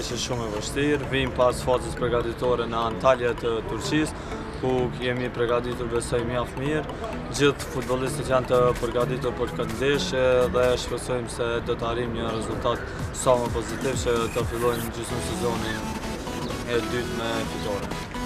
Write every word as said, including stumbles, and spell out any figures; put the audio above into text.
ndeshje shumë e vështirë, vim pas fazës përgatitore në Antalya të Turqisë, ku jemi përgatitur besoj mjaft mirë. Gjithë futbollistët janë të përgatitur për këtë ndeshje dhe shpresojmë se do të arrijmë një rezultat sa më pozitiv që të fillojmë gjysmë sezonin e dytë me fitore.